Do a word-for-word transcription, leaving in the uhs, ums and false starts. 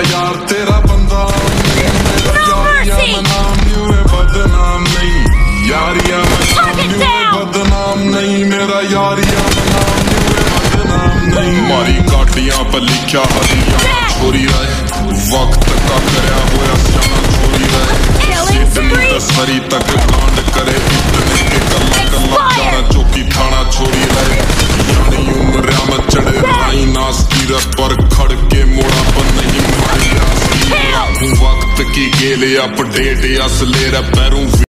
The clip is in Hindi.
यार तेरा बंदा यारियां मनाम यूं बदनाम नहीं, यारियां मनाम यूं बदनाम नहीं, मेरा यारियां मनाम यूं बदनाम नहीं। मारी गाड़ियां पर लिखा हरियाणा छोरी रहे, वक्त का करया होया जाना छोरी रहे, सिडनी दसहरी तक कांड करे इतने के कला कला जाना चौकी थाना छोरी रहे, यानी उम्र में चढ़े भाई नास की रस पर खड़ के मोड़ा पर नहीं मारी, वक्त की गेले अपडेट असले पैरों